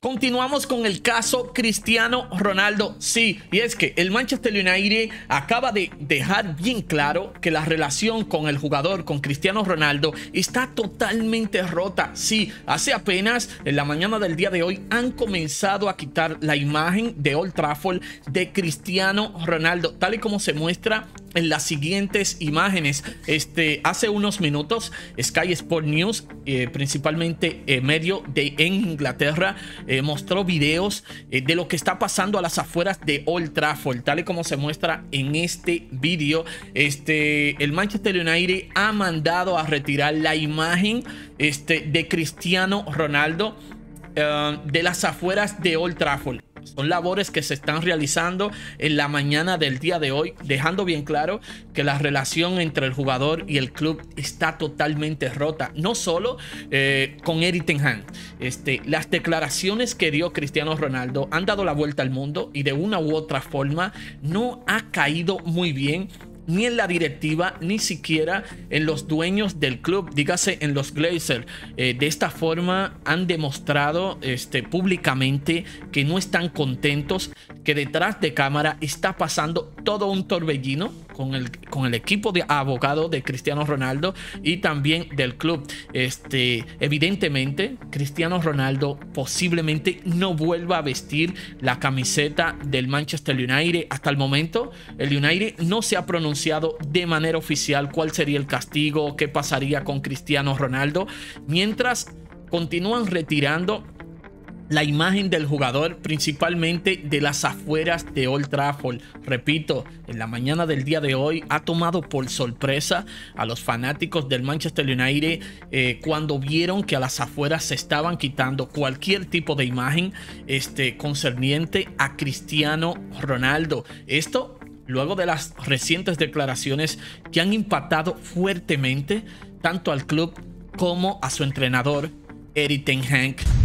Continuamos con el caso Cristiano Ronaldo. Sí, y es que el Manchester United acaba de dejar bien claro que la relación con el jugador, con Cristiano Ronaldo, está totalmente rota. Sí, hace apenas en la mañana del día de hoy han comenzado a quitar la imagen de Old Trafford de Cristiano Ronaldo, tal y como se muestra en las siguientes imágenes. Hace unos minutos Sky Sport News, principalmente medio en Inglaterra, mostró videos de lo que está pasando a las afueras de Old Trafford, tal y como se muestra en este vídeo. El Manchester United ha mandado a retirar la imagen de Cristiano Ronaldo de las afueras de Old Trafford. Son labores que se están realizando en la mañana del día de hoy, dejando bien claro que la relación entre el jugador y el club está totalmente rota. No solo con Erik ten Hag. Las declaraciones que dio Cristiano Ronaldo han dado la vuelta al mundo y de una u otra forma no ha caído muy bien ni en la directiva, ni siquiera en los dueños del club, dígase en los Glazers. De esta forma han demostrado públicamente que no están contentos, que detrás de cámara está pasando todo un torbellino con el equipo de abogados de Cristiano Ronaldo y también del club. Evidentemente, Cristiano Ronaldo posiblemente no vuelva a vestir la camiseta del Manchester United. Hasta el momento, el United no se ha pronunciado de manera oficial cuál sería el castigo, qué pasaría con Cristiano Ronaldo, mientras continúan retirando la imagen del jugador, principalmente de las afueras de Old Trafford. Repito, en la mañana del día de hoy ha tomado por sorpresa a los fanáticos del Manchester United cuando vieron que a las afueras se estaban quitando cualquier tipo de imagen concerniente a Cristiano Ronaldo. Esto luego de las recientes declaraciones que han impactado fuertemente tanto al club como a su entrenador, Erik ten Hag.